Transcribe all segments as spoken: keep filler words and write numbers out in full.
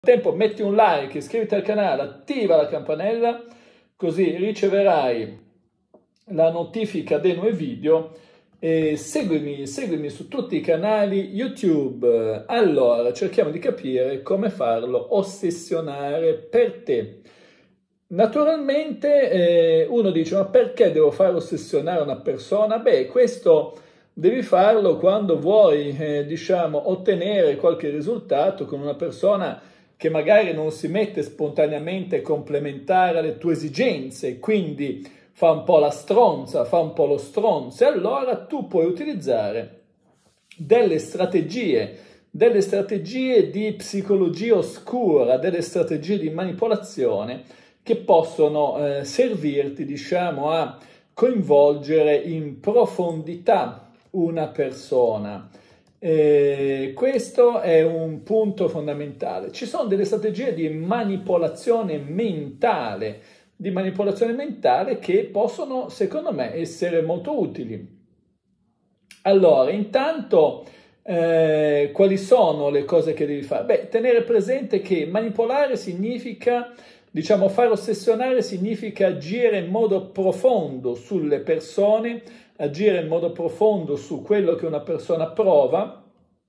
Tempo metti un like, iscriviti al canale, attiva la campanella, così riceverai la notifica dei nuovi video e seguimi, seguimi su tutti i canali YouTube. Allora, cerchiamo di capire come farlo ossessionare per te. Naturalmente eh, uno dice, ma perché devo far ossessionare una persona? Beh, questo devi farlo quando vuoi, eh, diciamo, ottenere qualche risultato con una persona che magari non si mette spontaneamente complementare alle tue esigenze, quindi fa un po' la stronza, fa un po' lo stronzo, e allora tu puoi utilizzare delle strategie, delle strategie di psicologia oscura, delle strategie di manipolazione che possono eh, servirti, diciamo, a coinvolgere in profondità una persona. Eh, questo è un punto fondamentale. Ci sono delle strategie di manipolazione mentale, di manipolazione mentale che possono, secondo me, essere molto utili. Allora, intanto, eh, quali sono le cose che devi fare? Beh, tenere presente che manipolare significa, diciamo, far ossessionare significa agire in modo profondo sulle persone, agire in modo profondo su quello che una persona prova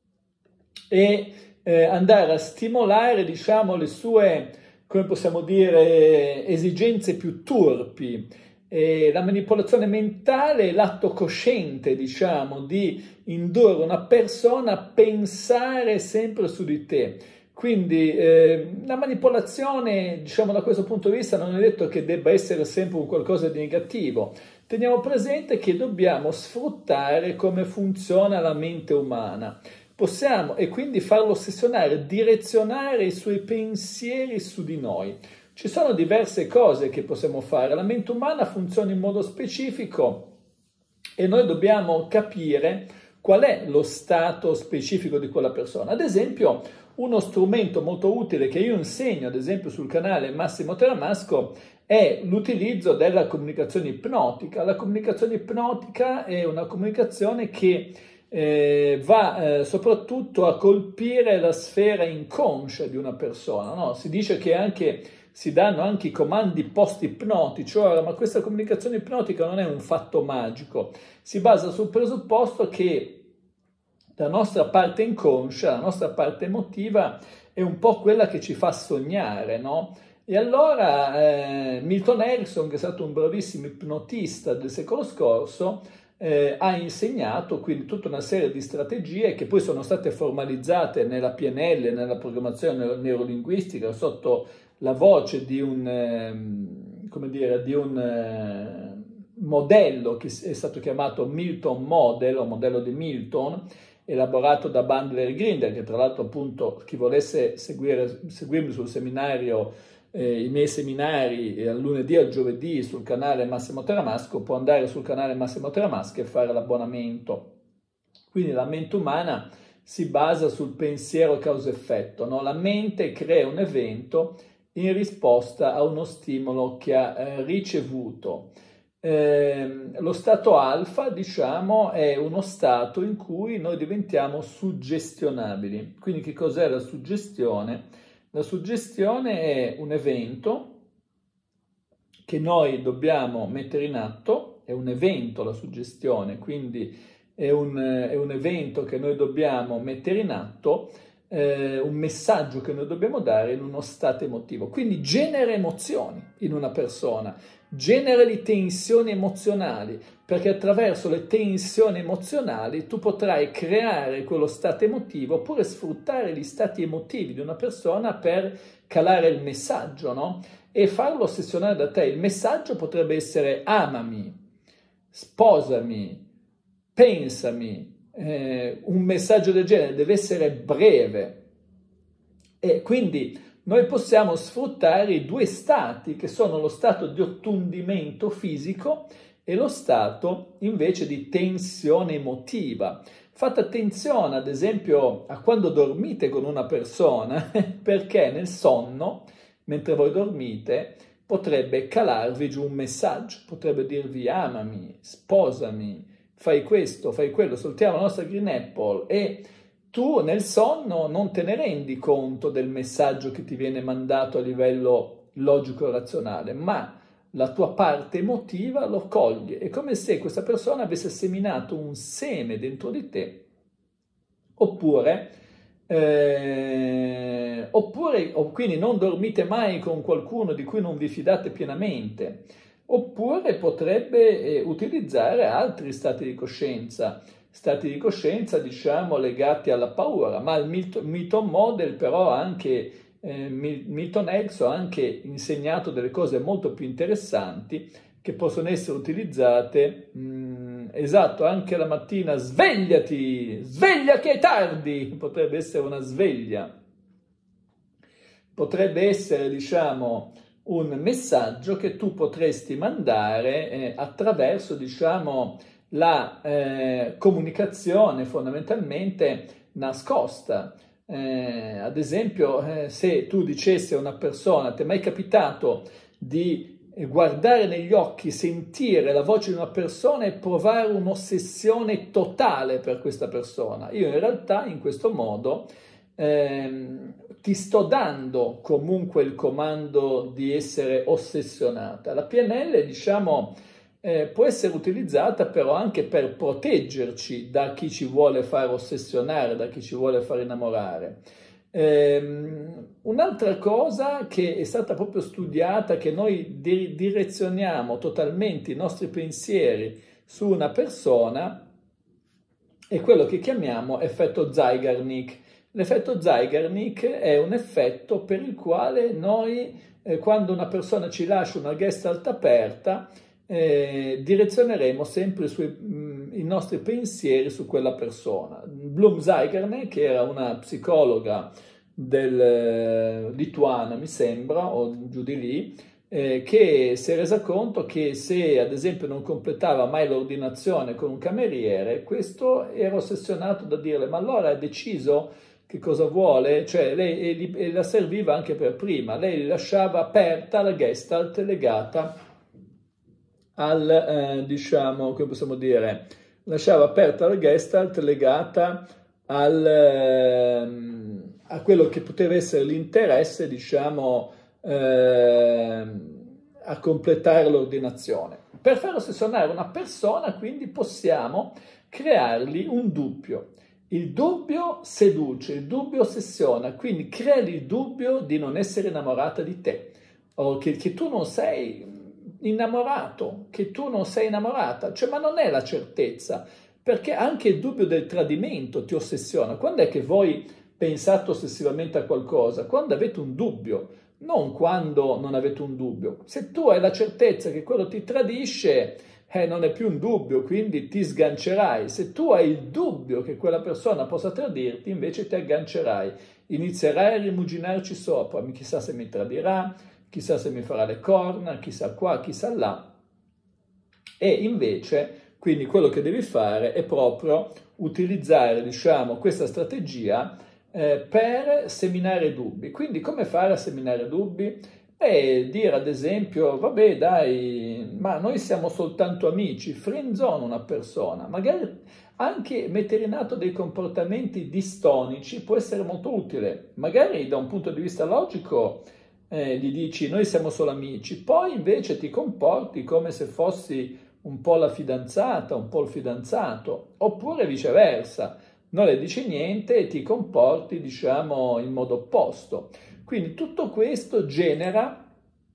e eh, andare a stimolare, diciamo, le sue, come possiamo dire, esigenze più turpi. E la manipolazione mentale è l'atto cosciente, diciamo, di indurre una persona a pensare sempre su di te. Quindi eh, la manipolazione, diciamo, da questo punto di vista non è detto che debba essere sempre un qualcosa di negativo. Teniamo presente che dobbiamo sfruttare come funziona la mente umana. Possiamo, e quindi farlo ossessionare, direzionare i suoi pensieri su di noi. Ci sono diverse cose che possiamo fare. La mente umana funziona in modo specifico e noi dobbiamo capire qual è lo stato specifico di quella persona. Ad esempio, uno strumento molto utile che io insegno, ad esempio sul canale Massimo Teramasco, è l'utilizzo della comunicazione ipnotica. La comunicazione ipnotica è una comunicazione che eh, va eh, soprattutto a colpire la sfera inconscia di una persona, no? Si dice che anche, si danno anche i comandi post-ipnotici. Ora, ma questa comunicazione ipnotica non è un fatto magico, si basa sul presupposto che la nostra parte inconscia, la nostra parte emotiva è un po' quella che ci fa sognare, no? E allora eh, Milton Erickson, che è stato un bravissimo ipnotista del secolo scorso, eh, ha insegnato quindi tutta una serie di strategie che poi sono state formalizzate nella P N L, nella programmazione neurolinguistica, sotto la voce di un, eh, come dire, di un eh, modello che è stato chiamato Milton Model, o modello di Milton, elaborato da Bandler e Grinder, che tra l'altro, appunto, chi volesse seguire, seguirmi sul seminario, eh, i miei seminari eh, al lunedì e al giovedì sul canale Massimo Teramasco, può andare sul canale Massimo Teramasco e fare l'abbonamento. Quindi la mente umana si basa sul pensiero causa-effetto, no? La mente crea un evento in risposta a uno stimolo che ha eh, ricevuto. Eh, lo stato alfa, diciamo, è uno stato in cui noi diventiamo suggestionabili. Quindi che cos'è la suggestione? La suggestione è un evento che noi dobbiamo mettere in atto, è un evento la suggestione, quindi è un, è un evento che noi dobbiamo mettere in atto, eh, un messaggio che noi dobbiamo dare in uno stato emotivo. Quindi genera emozioni in una persona, genera le tensioni emozionali, perché attraverso le tensioni emozionali tu potrai creare quello stato emotivo oppure sfruttare gli stati emotivi di una persona per calare il messaggio, no? E farlo ossessionare da te. Il messaggio potrebbe essere: amami, sposami, pensami, eh, un messaggio del genere deve essere breve. E quindi noi possiamo sfruttare i due stati, che sono lo stato di ottundimento fisico e lo stato invece di tensione emotiva. Fate attenzione, ad esempio, a quando dormite con una persona, perché nel sonno, mentre voi dormite, potrebbe calarvi giù un messaggio, potrebbe dirvi: amami, sposami, fai questo, fai quello, soltiamo la nostra Green Apple, e tu nel sonno non te ne rendi conto del messaggio che ti viene mandato a livello logico-razionale, ma la tua parte emotiva lo coglie. È come se questa persona avesse seminato un seme dentro di te, oppure, eh, oppure o quindi non dormite mai con qualcuno di cui non vi fidate pienamente, oppure potrebbe eh, utilizzare altri stati di coscienza, stati di coscienza diciamo legati alla paura, ma il Milton Model però anche Eh, Milton Erickson ha anche insegnato delle cose molto più interessanti che possono essere utilizzate, mh, esatto, anche la mattina, svegliati, sveglia che è tardi, potrebbe essere una sveglia, potrebbe essere, diciamo, un messaggio che tu potresti mandare eh, attraverso, diciamo, la eh, comunicazione fondamentalmente nascosta. Eh, ad esempio, eh, se tu dicessi a una persona, ti è mai capitato di guardare negli occhi, sentire la voce di una persona e provare un'ossessione totale per questa persona? Io in realtà in questo modo ehm, ti sto dando comunque il comando di essere ossessionata. La P N L, diciamo, Eh, può essere utilizzata però anche per proteggerci da chi ci vuole far ossessionare, da chi ci vuole far innamorare. Ehm, un'altra cosa che è stata proprio studiata, che noi di- direzioniamo totalmente i nostri pensieri su una persona, è quello che chiamiamo effetto Zeigarnik. L'effetto Zeigarnik è un effetto per il quale noi, eh, quando una persona ci lascia una gestalt aperta, Eh, direzioneremo sempre sui, mh, i nostri pensieri su quella persona. Bloom Zeigarnik, che era una psicologa del, eh, lituana, mi sembra, o giù di lì, eh, che si è resa conto che se ad esempio non completava mai l'ordinazione con un cameriere, questo era ossessionato da dirle: ma allora hai deciso che cosa vuole? Cioè lei e, e la serviva anche per prima, lei lasciava aperta la gestalt legata al, eh, diciamo, come possiamo dire, lasciava aperta la gestalt legata al, eh, a quello che poteva essere l'interesse, diciamo, eh, a completare l'ordinazione. Per far ossessionare una persona, quindi, possiamo creargli un dubbio. Il dubbio seduce, il dubbio ossessiona, quindi creali il dubbio di non essere innamorata di te, o che, che tu non sei innamorato, che tu non sei innamorata, cioè, ma non è la certezza, perché anche il dubbio del tradimento ti ossessiona. Quando è che voi pensate ossessivamente a qualcosa? Quando avete un dubbio, non quando non avete un dubbio. Se tu hai la certezza che quello ti tradisce, eh, non è più un dubbio, quindi ti sgancerai. Se tu hai il dubbio che quella persona possa tradirti, invece ti aggancerai, inizierai a rimuginarci sopra, chissà se mi tradirà, chissà se mi farà le corna, chissà qua, chissà là. E invece, quindi quello che devi fare è proprio utilizzare, diciamo, questa strategia eh, per seminare dubbi. Quindi come fare a seminare dubbi? E dire ad esempio, vabbè dai, ma noi siamo soltanto amici, friendzone una persona, magari anche mettere in atto dei comportamenti distonici può essere molto utile, magari da un punto di vista logico eh, gli dici noi siamo solo amici, poi invece ti comporti come se fossi un po' la fidanzata, un po' il fidanzato, oppure viceversa, non le dici niente e ti comporti, diciamo, in modo opposto. Quindi tutto questo genera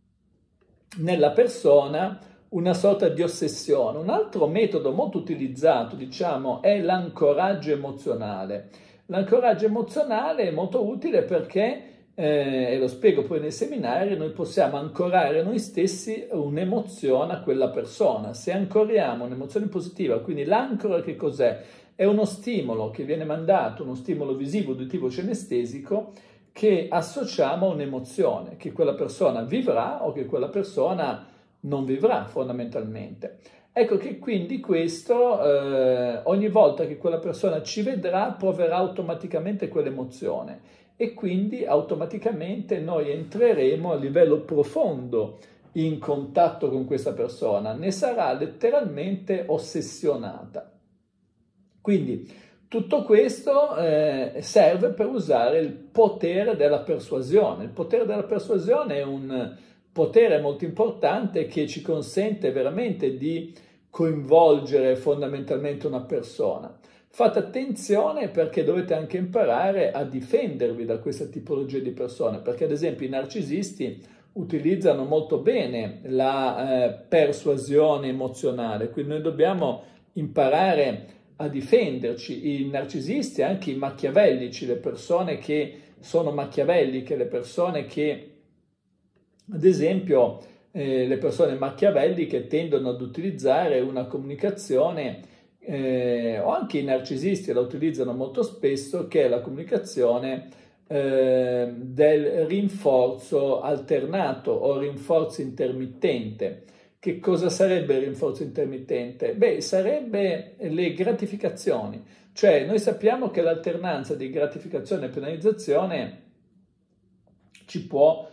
nella persona una sorta di ossessione. Un altro metodo molto utilizzato, diciamo, è l'ancoraggio emozionale. L'ancoraggio emozionale è molto utile perché, eh, e lo spiego poi nei seminari, noi possiamo ancorare noi stessi un'emozione a quella persona. Se ancoriamo un'emozione positiva, quindi l'ancora che cos'è? È uno stimolo che viene mandato, uno stimolo visivo, uditivo, cinestesico, che associamo a un'emozione, che quella persona vivrà o che quella persona non vivrà fondamentalmente. Ecco che quindi questo, eh, ogni volta che quella persona ci vedrà, proverà automaticamente quell'emozione e quindi automaticamente noi entreremo a livello profondo in contatto con questa persona, ne sarà letteralmente ossessionata. Quindi Tutto questo eh, serve per usare il potere della persuasione. Il potere della persuasione è un potere molto importante che ci consente veramente di coinvolgere fondamentalmente una persona. Fate attenzione perché dovete anche imparare a difendervi da questa tipologia di persone, perché ad esempio i narcisisti utilizzano molto bene la eh, persuasione emozionale, quindi noi dobbiamo imparare a difenderci. I narcisisti, anche i machiavellici, le persone che sono machiavelliche, le persone che, ad esempio, eh, le persone machiavelliche tendono ad utilizzare una comunicazione, eh, o anche i narcisisti la utilizzano molto spesso, che è la comunicazione eh, del rinforzo alternato o rinforzo intermittente. Che cosa sarebbe il rinforzo intermittente? Beh, sarebbe le gratificazioni, cioè noi sappiamo che l'alternanza di gratificazione e penalizzazione ci può,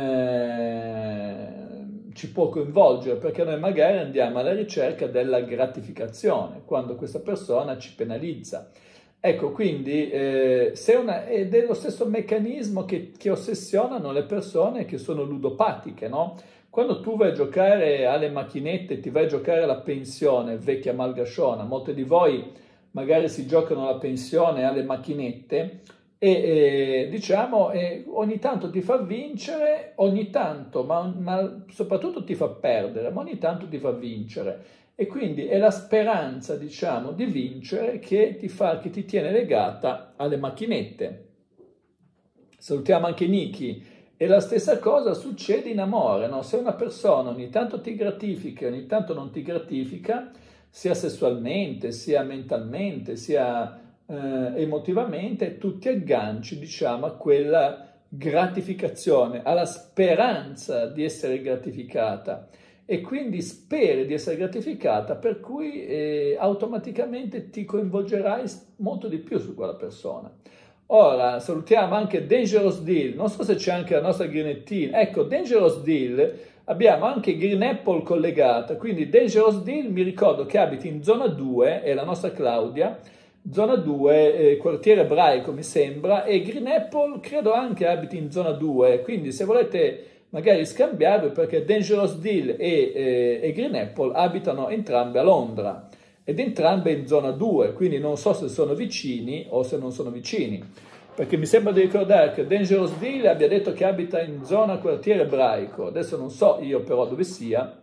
eh, ci può coinvolgere, perché noi magari andiamo alla ricerca della gratificazione quando questa persona ci penalizza. Ecco, quindi eh, se una, ed è lo stesso meccanismo che, che ossessionano le persone che sono ludopatiche, no? Quando tu vai a giocare alle macchinette, ti vai a giocare alla pensione, vecchia malgasciona, molte di voi magari si giocano alla pensione alle macchinette e eh, diciamo eh, ogni tanto ti fa vincere, ogni tanto, ma, ma soprattutto ti fa perdere, ma ogni tanto ti fa vincere. E quindi è la speranza, diciamo, di vincere che ti fa, che ti tiene legata alle macchinette. Salutiamo anche Niki. E la stessa cosa succede in amore, no? Se una persona ogni tanto ti gratifica e ogni tanto non ti gratifica, sia sessualmente, sia mentalmente, sia eh, emotivamente, tu ti agganci, diciamo, a quella gratificazione, alla speranza di essere gratificata e quindi speri di essere gratificata, per cui eh, automaticamente ti coinvolgerai molto di più su quella persona. Ora, salutiamo anche Dangerous Deal, non so se c'è anche la nostra Greenettina, ecco, Dangerous Deal, abbiamo anche Green Apple collegata, quindi Dangerous Deal mi ricordo che abiti in zona due, è la nostra Claudia, zona due, eh, quartiere ebraico mi sembra, e Green Apple credo anche abiti in zona due, quindi se volete magari scambiarvi, perché Dangerous Deal e, eh, e Green Apple abitano entrambe a Londra. Ed entrambe in zona due, quindi non so se sono vicini o se non sono vicini, perché mi sembra di ricordare che Dangerous Deal abbia detto che abita in zona quartiere ebraico, adesso non so io però dove sia,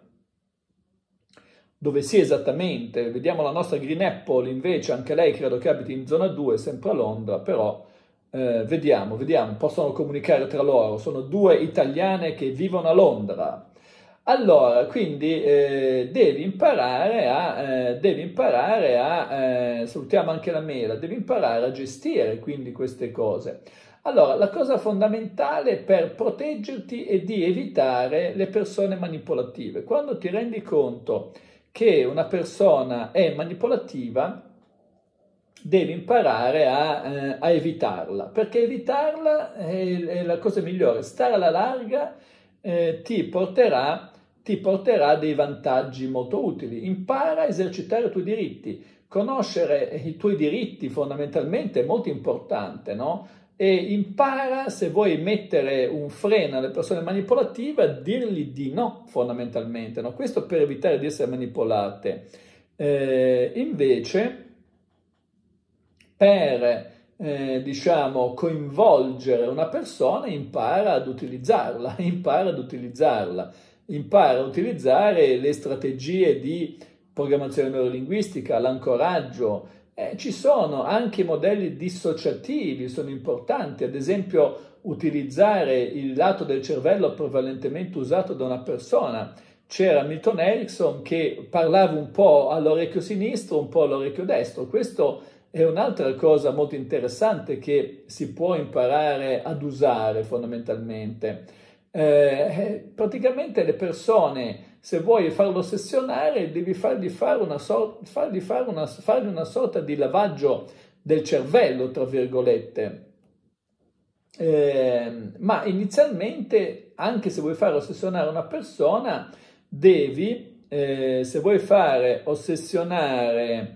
dove sia esattamente. Vediamo la nostra Green Apple invece, anche lei credo che abiti in zona due, sempre a Londra, però eh, vediamo, vediamo, possono comunicare tra loro, sono due italiane che vivono a Londra. Allora, quindi eh, devi imparare a, eh, devi imparare a eh, salutiamo anche la mela, devi imparare a gestire quindi queste cose. Allora, la cosa fondamentale per proteggerti è di evitare le persone manipolative. Quando ti rendi conto che una persona è manipolativa, devi imparare a, eh, a evitarla, perché evitarla è, è la cosa migliore. Stare alla larga eh, ti porterà ti porterà dei vantaggi molto utili. Impara a esercitare i tuoi diritti. Conoscere i tuoi diritti fondamentalmente è molto importante, no? E impara, se vuoi mettere un freno alle persone manipolative, a dirgli di no, fondamentalmente, no? Questo per evitare di essere manipolate. Eh, invece, per eh, diciamo, coinvolgere una persona, impara ad utilizzarla, impara ad utilizzarla. Impara a utilizzare le strategie di programmazione neurolinguistica, l'ancoraggio. Eh, ci sono anche modelli dissociativi, sono importanti, ad esempio utilizzare il lato del cervello prevalentemente usato da una persona. C'era Milton Erickson che parlava un po' all'orecchio sinistro, un po' all'orecchio destro. Questo è un'altra cosa molto interessante che si può imparare ad usare fondamentalmente. Eh, praticamente le persone, se vuoi farlo ossessionare, devi fargli fare una, so- fargli fare una, fargli una sorta di lavaggio del cervello, tra virgolette. Eh, ma inizialmente, anche se vuoi fare ossessionare una persona, devi, eh, se vuoi fare ossessionare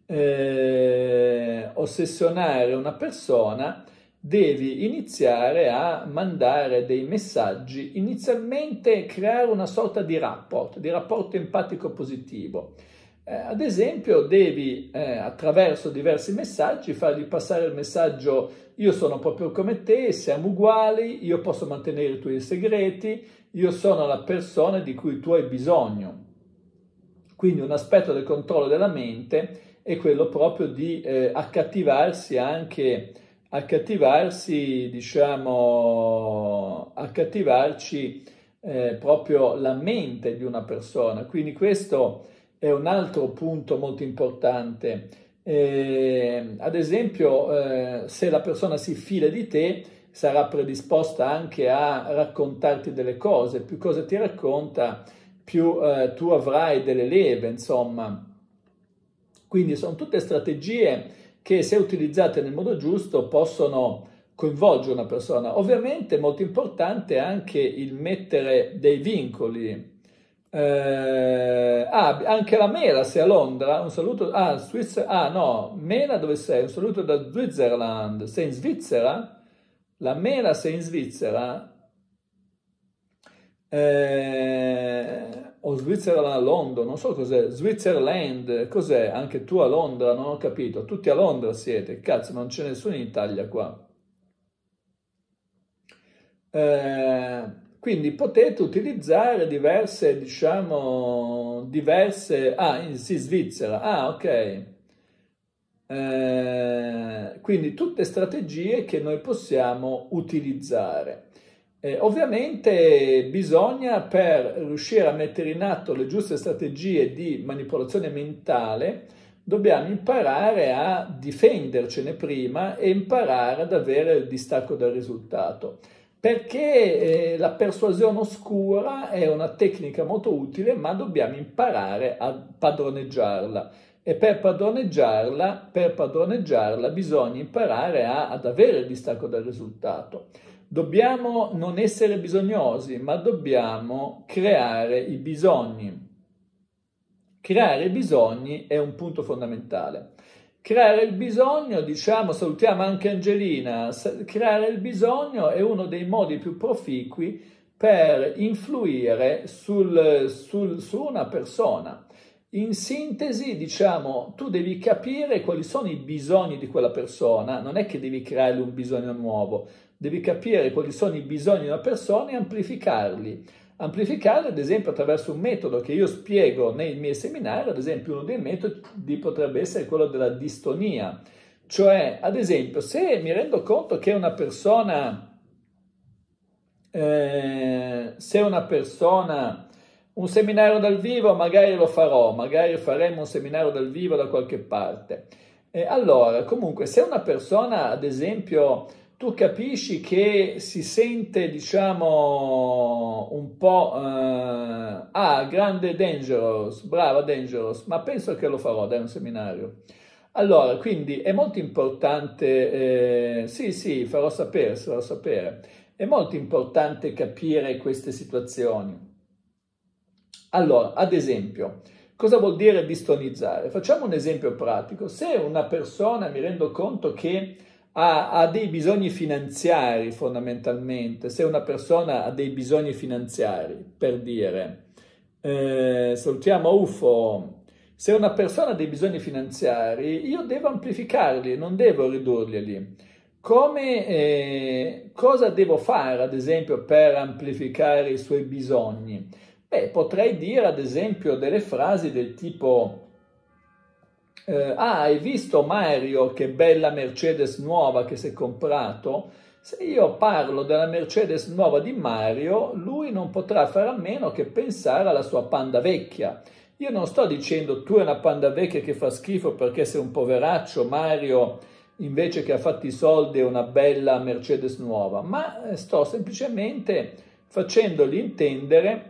eh, ossessionare una persona, devi iniziare a mandare dei messaggi, inizialmente creare una sorta di rapport, di rapporto empatico positivo. Eh, ad esempio, devi eh, attraverso diversi messaggi fargli passare il messaggio: io sono proprio come te, siamo uguali, io posso mantenere i tuoi segreti, io sono la persona di cui tu hai bisogno. Quindi un aspetto del controllo della mente è quello proprio di eh, accattivarsi anche, accattivarsi, diciamo, accattivarci eh, proprio la mente di una persona. Quindi questo è un altro punto molto importante. Eh, ad esempio, eh, se la persona si fida di te, sarà predisposta anche a raccontarti delle cose. Più cose ti racconta, più eh, tu avrai delle leve, insomma. Quindi sono tutte strategie che, se utilizzate nel modo giusto, possono coinvolgere una persona. Ovviamente è molto importante anche il mettere dei vincoli. Eh, ah, anche la Mela, sei a Londra, un saluto. Ah, Svizzera, ah no, Mela dove sei? Un saluto da Switzerland. Sei in Svizzera? La Mela, sei in Svizzera? Eh, o Svizzera a Londra, non so cos'è, Switzerland, cos'è? Anche tu a Londra, non ho capito, tutti a Londra siete, cazzo, non c'è nessuno in Italia qua. Eh, quindi potete utilizzare diverse, diciamo, diverse, ah, in, sì, Svizzera, ah, ok. Eh, quindi tutte strategie che noi possiamo utilizzare. Eh, ovviamente bisogna, per riuscire a mettere in atto le giuste strategie di manipolazione mentale, dobbiamo imparare a difendercene prima e imparare ad avere il distacco dal risultato. Perché eh, la persuasione oscura è una tecnica molto utile, ma dobbiamo imparare a padroneggiarla. E per padroneggiarla, per padroneggiarla bisogna imparare a, ad avere il distacco dal risultato. Dobbiamo non essere bisognosi, ma dobbiamo creare i bisogni. Creare i bisogni è un punto fondamentale. Creare il bisogno, diciamo, salutiamo anche Angelina, creare il bisogno è uno dei modi più proficui per influire sul, sul, su una persona. In sintesi, diciamo, tu devi capire quali sono i bisogni di quella persona, non è che devi creare un bisogno nuovo, devi capire quali sono i bisogni di una persona e amplificarli. Amplificarli, ad esempio, attraverso un metodo che io spiego nei miei seminari. Ad esempio, uno dei metodi potrebbe essere quello della distonia. Cioè, ad esempio, se mi rendo conto che una persona, eh, se una persona, un seminario dal vivo magari lo farò, magari faremo un seminario dal vivo da qualche parte. Eh, allora, comunque, se una persona, ad esempio, tu capisci che si sente, diciamo, un po', uh, ah, grande Dangerous, brava Dangerous, ma penso che lo farò, dai, un seminario. Allora, quindi è molto importante, eh, sì, sì, farò sapere, farò sapere, è molto importante capire queste situazioni. Allora, ad esempio, cosa vuol dire distonizzare? Facciamo un esempio pratico. Se una persona, mi rendo conto che Ha, ha dei bisogni finanziari, fondamentalmente, se una persona ha dei bisogni finanziari, per dire, eh, salutiamo U F O, se una persona ha dei bisogni finanziari, io devo amplificarli, non devo ridurli. Come, eh, cosa devo fare, ad esempio, per amplificare i suoi bisogni? Beh, potrei dire, ad esempio, delle frasi del tipo: Eh, ah, hai visto Mario che bella Mercedes nuova che si è comprato? Se io parlo della Mercedes nuova di Mario, lui non potrà fare a meno che pensare alla sua Panda vecchia. Io non sto dicendo tu è una Panda vecchia che fa schifo perché sei un poveraccio, Mario invece che ha fatto i soldi è una bella Mercedes nuova, ma sto semplicemente facendogli intendere.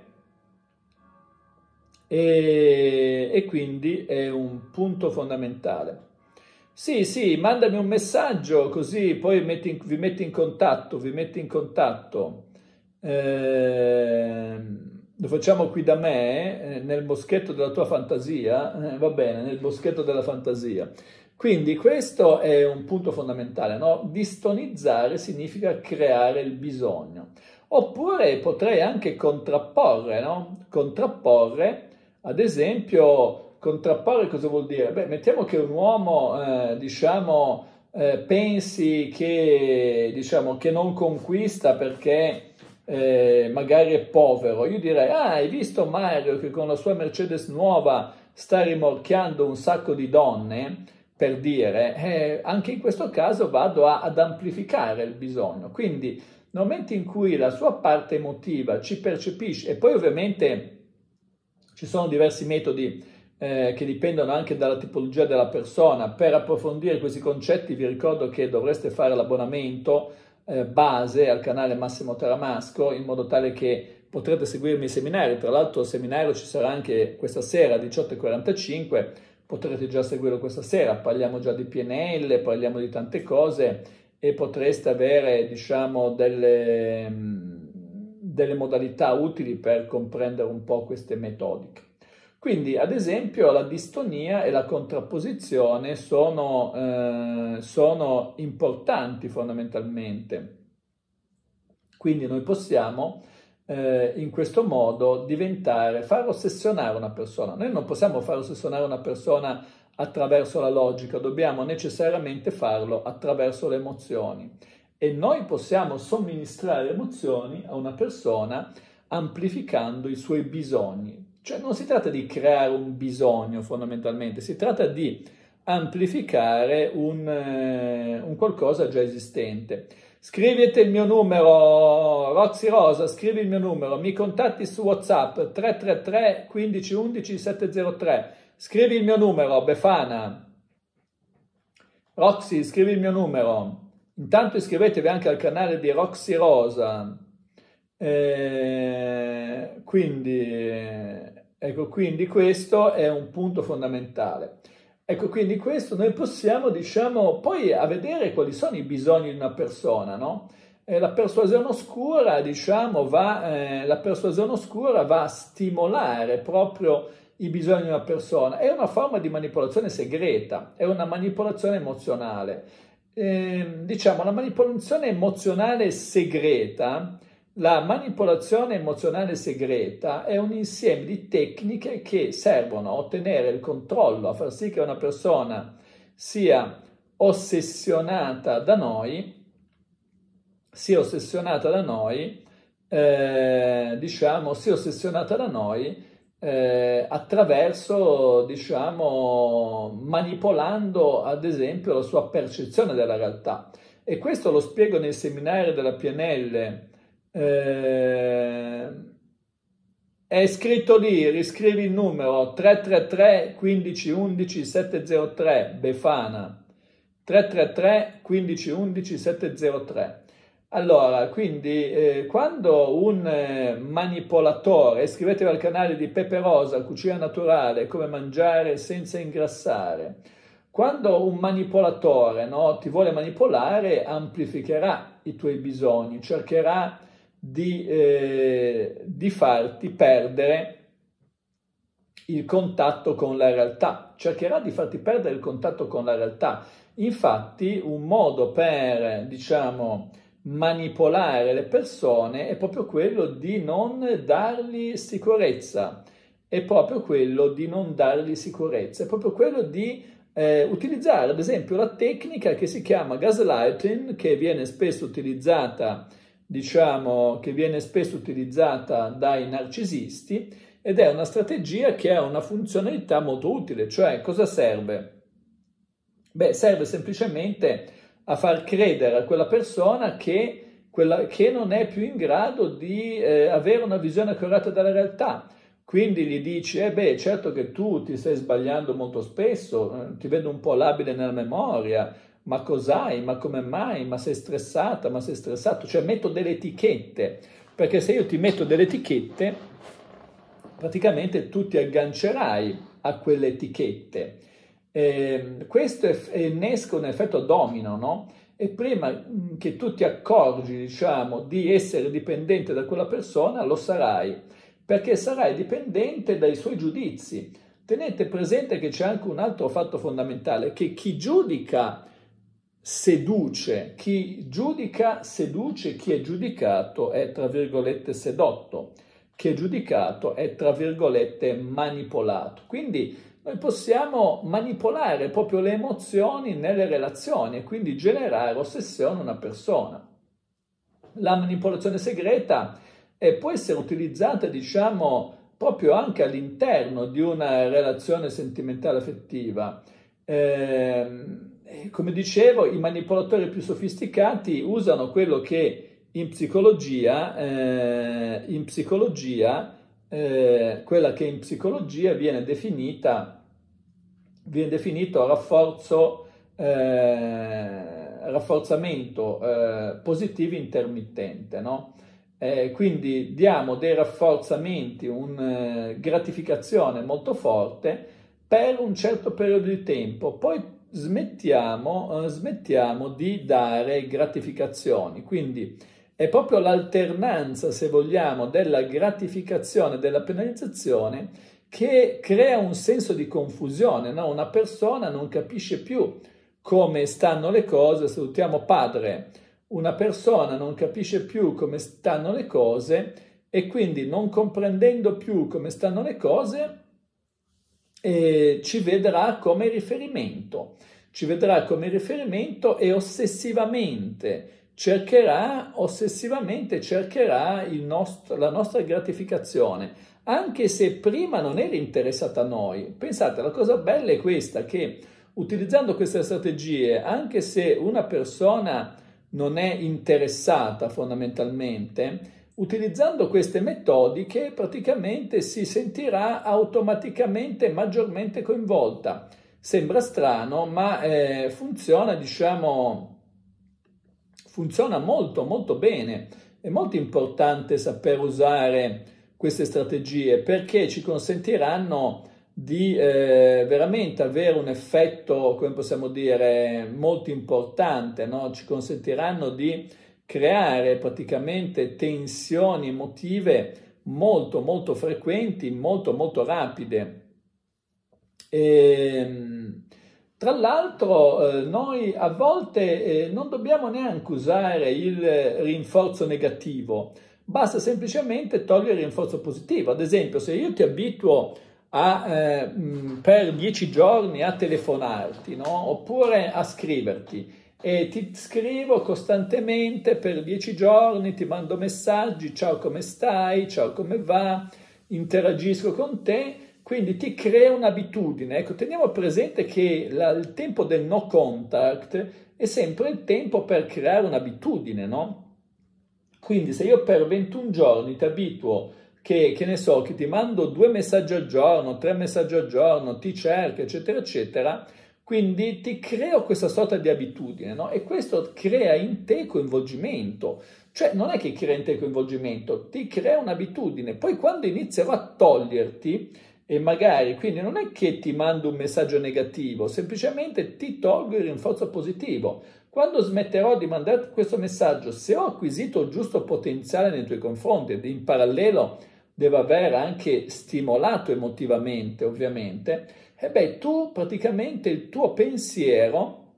E, e quindi è un punto fondamentale. Sì, sì, mandami un messaggio così poi metti in, vi metti in contatto, vi metti in contatto. Eh, lo facciamo qui da me, eh, nel boschetto della tua fantasia, eh, va bene, nel boschetto della fantasia. Quindi questo è un punto fondamentale, no? Distonizzare significa creare il bisogno. Oppure potrei anche contrapporre, no? Contrapporre, ad esempio, contrapporre cosa vuol dire? Beh, mettiamo che un uomo, eh, diciamo, eh, pensi che, diciamo, che non conquista perché eh, magari è povero. Io direi, ah, hai visto Mario che con la sua Mercedes nuova sta rimorchiando un sacco di donne? Per dire, eh, anche in questo caso vado a, ad amplificare il bisogno. Quindi nel momento in cui la sua parte emotiva ci percepisce, e poi ovviamente ci sono diversi metodi eh, che dipendono anche dalla tipologia della persona. Per approfondire questi concetti vi ricordo che dovreste fare l'abbonamento eh, base al canale Massimo Taramasco, in modo tale che potrete seguirmi i seminari. Tra l'altro il seminario ci sarà anche questa sera alle diciotto e quarantacinque, potrete già seguirlo questa sera, parliamo già di P N L, parliamo di tante cose e potreste avere, diciamo, delle, delle modalità utili per comprendere un po' queste metodiche. Quindi, ad esempio, la distonia e la contrapposizione sono, eh, sono importanti fondamentalmente. Quindi noi possiamo eh, in questo modo diventare, far ossessionare una persona. Noi non possiamo far ossessionare una persona attraverso la logica, dobbiamo necessariamente farlo attraverso le emozioni. E noi possiamo somministrare emozioni a una persona amplificando i suoi bisogni. Cioè non si tratta di creare un bisogno fondamentalmente, si tratta di amplificare un, eh, un qualcosa già esistente. Scrivete il mio numero, Roxy Rosa, scrivi il mio numero, mi contatti su WhatsApp tre tre tre quindici undici sette zero tre, scrivi il mio numero, Befana. Roxy, scrivi il mio numero. Intanto iscrivetevi anche al canale di Roxy Rosa. Eh, quindi, ecco, quindi questo è un punto fondamentale. Ecco, quindi questo noi possiamo, diciamo, poi a vedere quali sono i bisogni di una persona, no? Eh, la persuasione oscura, diciamo, va, eh, la persuasione oscura va a stimolare proprio i bisogni di una persona. È una forma di manipolazione segreta, è una manipolazione emozionale. Eh, diciamo, la manipolazione emozionale segreta, la manipolazione emozionale segreta è un insieme di tecniche che servono a ottenere il controllo, a far sì che una persona sia ossessionata da noi, sia ossessionata da noi, eh, diciamo, sia ossessionata da noi eh, attraverso, diciamo, manipolando ad esempio la sua percezione della realtà. E questo lo spiego nei seminari della P N L. Eh, è scritto lì, riscrivi il numero tre tre tre quindici undici sette zero tre, Befana, tre tre tre quindici undici sette zero tre. Allora, quindi eh, quando un eh, manipolatore, iscrivetevi al canale di Pepe Rosa, Cucina Naturale, come mangiare senza ingrassare. Quando un manipolatore, no, ti vuole manipolare, amplificherà i tuoi bisogni, cercherà Di, eh, di farti perdere il contatto con la realtà, cercherà di farti perdere il contatto con la realtà. Infatti un modo per, diciamo, manipolare le persone è proprio quello di non dargli sicurezza, è proprio quello di non dargli sicurezza, è proprio quello di eh, utilizzare ad esempio la tecnica che si chiama gaslighting, che viene spesso utilizzata diciamo che viene spesso utilizzata dai narcisisti, ed è una strategia che ha una funzionalità molto utile. Cioè, cosa serve? Beh, serve semplicemente a far credere a quella persona che, quella, che non è più in grado di eh, avere una visione accurata della realtà. Quindi gli dici, eh beh, certo che tu ti stai sbagliando molto spesso, eh, ti vedo un po' labile nella memoria, ma cos'hai? Ma come mai? Ma sei stressata? Ma sei stressato? Cioè metto delle etichette, perché se io ti metto delle etichette, praticamente tu ti aggancerai a quelle etichette. Eh, questo è, innesca un effetto domino, no? E prima che tu ti accorgi, diciamo, di essere dipendente da quella persona, lo sarai. perché sarai dipendente dai suoi giudizi. Tenete presente che c'è anche un altro fatto fondamentale, che chi giudica seduce, chi giudica seduce, chi è giudicato è tra virgolette sedotto, chi è giudicato è tra virgolette manipolato. Quindi noi possiamo manipolare proprio le emozioni nelle relazioni e quindi generare ossessione a una persona. La manipolazione segreta eh, può essere utilizzata, diciamo, proprio anche all'interno di una relazione sentimentale affettiva. Eh, come dicevo, i manipolatori più sofisticati usano quello che in psicologia, eh, in psicologia eh, quella che in psicologia viene definita, viene definito rafforzo, eh, rafforzamento eh, positivo intermittente, no? Eh, quindi diamo dei rafforzamenti, una gratificazione molto forte per un certo periodo di tempo, poi smettiamo, eh, smettiamo di dare gratificazioni. Quindi è proprio l'alternanza, se vogliamo, della gratificazione e della penalizzazione che crea un senso di confusione, no? Una persona non capisce più come stanno le cose. Salutiamo padre. Una persona non capisce più come stanno le cose e quindi, non comprendendo più come stanno le cose, eh, ci vedrà come riferimento, ci vedrà come riferimento e ossessivamente cercherà, ossessivamente cercherà il nostro, la nostra gratificazione, anche se prima non era interessata a noi. Pensate, la cosa bella è questa, che utilizzando queste strategie, anche se una persona non è interessata fondamentalmente, utilizzando queste metodiche praticamente si sentirà automaticamente maggiormente coinvolta. Sembra strano, ma eh, funziona, diciamo, funziona molto molto bene. È molto importante saper usare queste strategie perché ci consentiranno di eh, veramente avere un effetto, come possiamo dire, molto importante, no? Ci consentiranno di creare praticamente tensioni emotive molto molto frequenti, molto molto rapide. E, tra l'altro eh, noi a volte eh, non dobbiamo neanche usare il rinforzo negativo, basta semplicemente togliere il rinforzo positivo. Ad esempio, se io ti abituo a, eh, per dieci giorni a telefonarti, no? Oppure a scriverti, e ti scrivo costantemente per dieci giorni, ti mando messaggi, ciao come stai, ciao come va, interagisco con te, quindi ti crea un'abitudine. Ecco, teniamo presente che la, il tempo del no contact è sempre il tempo per creare un'abitudine, no? Quindi se io per ventuno giorni ti abituo che, che ne so, che ti mando due messaggi al giorno, tre messaggi al giorno, ti cerco, eccetera, eccetera, quindi ti creo questa sorta di abitudine, no? E questo crea in te coinvolgimento. Cioè non è che crea in te coinvolgimento, ti crea un'abitudine. Poi quando inizierò a toglierti, e magari, quindi non è che ti mando un messaggio negativo, semplicemente ti tolgo il rinforzo positivo. Quando smetterò di mandarti questo messaggio, se ho acquisito il giusto potenziale nei tuoi confronti ed in parallelo devo aver anche stimolato emotivamente, ovviamente, e beh, tu praticamente il tuo pensiero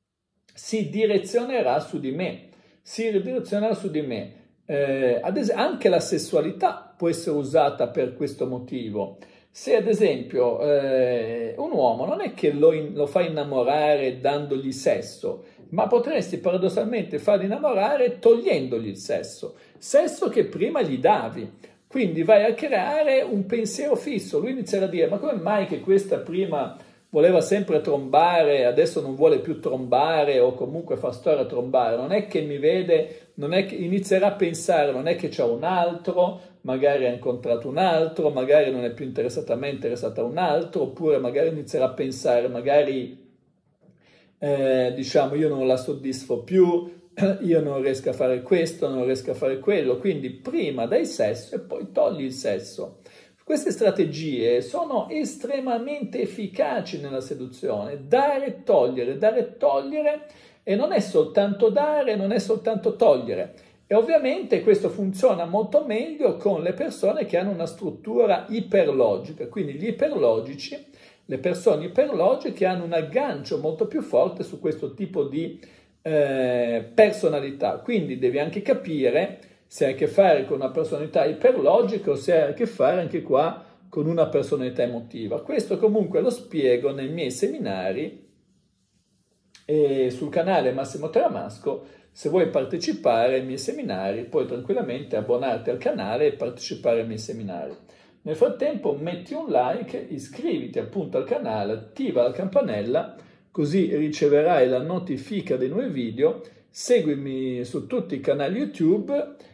si direzionerà su di me, si direzionerà su di me. Eh, ad esempio, anche la sessualità può essere usata per questo motivo. Se ad esempio eh, un uomo non è che lo, in, lo fa innamorare dandogli sesso, ma potresti paradossalmente farlo innamorare togliendogli il sesso, sesso che prima gli davi. Quindi vai a creare un pensiero fisso. Lui inizierà a dire: ma come mai che questa prima voleva sempre trombare, adesso non vuole più trombare o comunque fa storia a trombare? Non è che mi vede, non è che inizierà a pensare, non è che c'è un altro, magari ha incontrato un altro, magari non è più interessata a me, è interessata a un altro, oppure magari inizierà a pensare, magari eh, diciamo io non la soddisfo più, io non riesco a fare questo, non riesco a fare quello, quindi prima dai sesso e poi togli il sesso. Queste strategie sono estremamente efficaci nella seduzione, dare e togliere, dare e togliere, e non è soltanto dare, non è soltanto togliere, E ovviamente questo funziona molto meglio con le persone che hanno una struttura iperlogica, quindi gli iperlogici, le persone iperlogiche hanno un aggancio molto più forte su questo tipo di eh, personalità, quindi devi anche capire se hai a che fare con una personalità iperlogica o se hai a che fare anche qua con una personalità emotiva. Questo comunque lo spiego nei miei seminari e sul canale Massimo Teramasco. Se vuoi partecipare ai miei seminari, puoi tranquillamente abbonarti al canale e partecipare ai miei seminari. Nel frattempo metti un like, iscriviti appunto al canale, attiva la campanella, così riceverai la notifica dei nuovi video, seguimi su tutti i canali YouTube